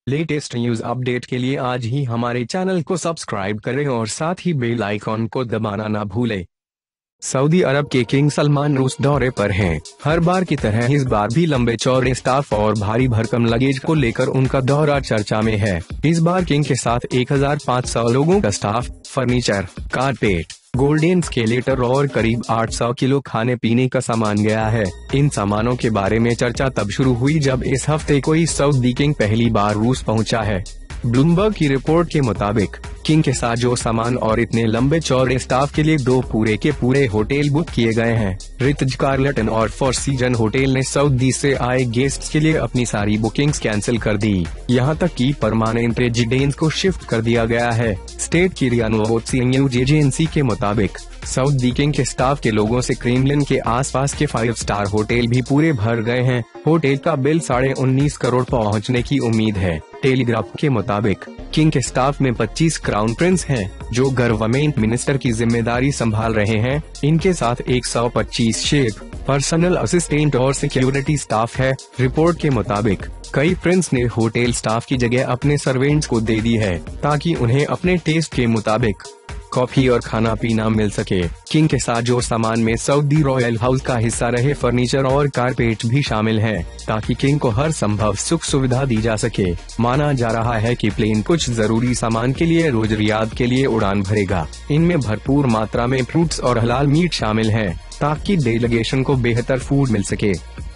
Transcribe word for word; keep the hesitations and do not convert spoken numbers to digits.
Latest news update के लिए आज ही हमारे चैनल को सब्सक्राइब करें और साथ ही बेल आइकॉन को दबाना ना भूलें। सऊदी अरब के किंग सलमान रूस दौरे पर हैं। हर बार की तरह इस बार भी लंबे चौड़े स्टाफ और भारी भरकम लगेज को लेकर उनका दौरा चर्चा में है। इस बार किंग के साथ एक हज़ार पाँच सौ लोगों का staff, furniture, carpet, golden escalator और करीब आठ सौ किलो खाने पीने का सामान गया है। इन सामानों के बारे में चर्चा तब शुरू हुई जब इस हफ्ते कोई सऊदी किंग पहली बार रूस पहुंचा है। ब्लूमबर्ग की रिपोर्ट के मुताबिक किंग के साथ जो सामान और इतने लंबे चौड़े स्टाफ के लिए दो पूरे के पूरे होटल बुक किए गए हैं। रित्ज, कार्लटन और फोर सीजन होटल ने सऊदी से आए गेस्ट्स के लिए अपनी सारी बुकिंग्स कैंसिल कर दी। यहां तक कि परमानेंट रेजिडेंस को शिफ्ट कर दिया गया है। स्टेट की रिया नोवोस्टी न्यूज एजेंसी के मुताबिक सऊदी किंग के स्टाफ के लोगों से क्रेमलिन के आसपास के फाइव स्टार होटल भी पूरे भर गए हैं। होटल का बिल साढ़े उन्नीस करोड़ पहुंचने की उम्मीद है। टेलीग्राफ के मुताबिक किंग के स्टाफ में पच्चीस क्राउन प्रिंस हैं, जो गवर्नमेंट मिनिस्टर की जिम्मेदारी संभाल रहे हैं। इनके साथ एक सौ पच्चीस शेफ, पर्सनल असिस्टेंट और सिक्योरिटी स्टाफ है। रिपोर्ट के मुताबिक कई प्रिंस ने होटल स्टाफ की जगह अपने सर्वेंट्स को दे दी है, ताकि उन्हें अपने टेस्ट के मुताबिक कॉफी और खाना पीना मिल सके। किंग के साथ जो सामान में सऊदी रॉयल हाउस का हिस्सा रहे फर्नीचर और कारपेट भी शामिल हैं, ताकि किंग को हर संभव सुख सुविधा दी जा सके। माना जा रहा है कि प्लेन कुछ जरूरी सामान के लिए रोज रियाद के लिए उड़ान भरेगा। इनमें भरपूर मात्रा में फ्रूट्स और हलाल मीट शामिल है, ताकि डेलीगेशन को बेहतर फूड मिल सके।